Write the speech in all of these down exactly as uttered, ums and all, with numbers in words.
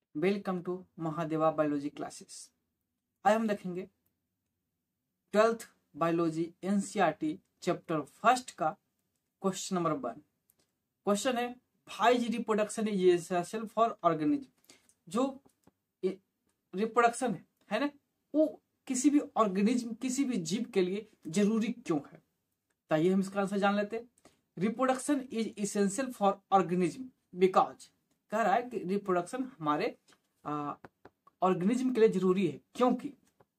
Welcome to Mahadeva biology classes. आज हम देखेंगे twelfth biology NCERT chapter first का क्वेश्चन नंबर वन। क्वेश्चन है why is reproduction is essential for organism. जो reproduction है है ना, वो किसी भी ऑर्गेनिज्म किसी भी जीव के लिए जरूरी क्यों है, ताइए हम इसका आंसर जान लेते हैं। Reproduction is essential for organism because, कह रहा है कि रिप्रोडक्शन हमारे ऑर्गेनिज्म के लिए जरूरी है क्योंकि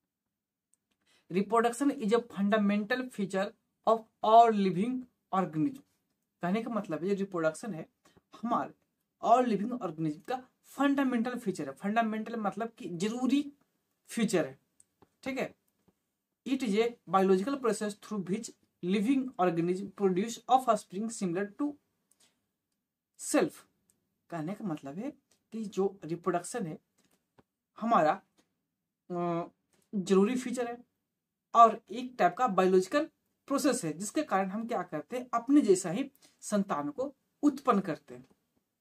reproduction is a fundamental feature of all living organism. कहने का मतलब है रिप्रोडक्शन है हमारे ऑल लिविंग ऑर्गेनिज्म का फंडामेंटल फीचर है। फंडामेंटल मतलब कि जरूरी फीचर है, ठीक है। It is a biological process through which living organism produce of offspring similar to self. कहने का मतलब है कि जो रिप्रोडक्शन है हमारा जरूरी फीचर है और एक टाइप का बायोलॉजिकल प्रोसेस है जिसके कारण हम क्या करते हैं, अपने जैसा ही संतान को उत्पन्न करते हैं।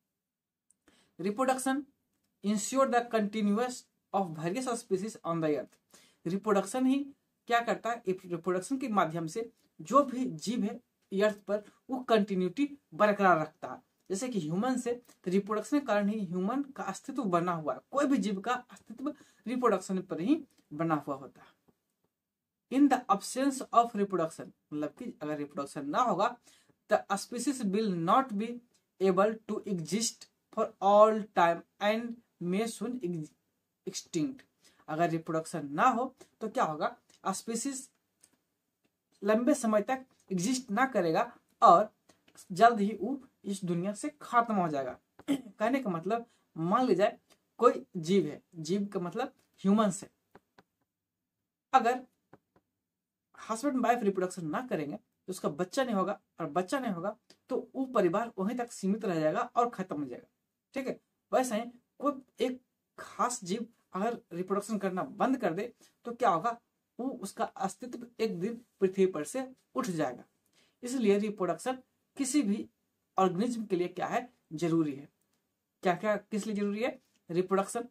Reproduction ensure the continuous of various species on the earth. Reproduction ही क्या करता है, रिप्रोडक्शन के माध्यम से जो भी जीव है अर्थ पर वो कंटिन्यूटी बरकरार रखता है। जैसे कि ह्यूमन से, तो रिप्रोडक्शन के कारण ही ह्यूमन का अस्तित्व बना हुआ है। कोई भी जीव का अस्तित्व रिप्रोडक्शन पर ही बना हुआ होता है। In the absence of reproduction, मतलब कि अगर रिप्रोडक्शन ना होगा the species will not be able to exist for all time and may soon extinct. अगर रिप्रोडक्शन ना हो तो क्या होगा, स्पीसीज लंबे समय तक एग्जिस्ट ना करेगा और जल्द ही वो इस दुनिया से खत्म हो जाएगा। कहने का मतलब, मान लीजिए कोई जीव है, जीव का मतलब ह्यूमन से, अगर हस्बैंड वाइफ रिप्रोडक्शन ना करेंगे तो उसका बच्चा नहीं होगा और बच्चा नहीं होगा तो वो परिवार वहीं तक सीमित रह जाएगा और खत्म हो जाएगा, ठीक है। वैसे ही कोई एक खास जीव अगर रिप्रोडक्शन करना बंद कर दे तो क्या होगा, वो उसका अस्तित्व एक दिन पृथ्वी पर से उठ जाएगा। इसलिए रिप्रोडक्शन किसी भी ऑर्गेनिज्म के लिए क्या है, जरूरी है। क्या क्या किस लिए जरूरी है, रिप्रोडक्शन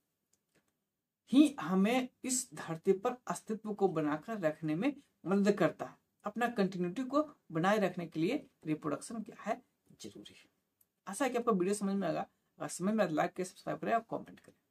ही हमें इस धरती पर अस्तित्व को बनाकर रखने में मदद करता है। अपना कंटिन्यूटी को बनाए रखने के लिए रिप्रोडक्शन क्या है, जरूरी है। आशा है कि आपको वीडियो समझ में आएगा। अगर समझ में आए लाइक करें, सब्सक्राइब करें और कमेंट करें।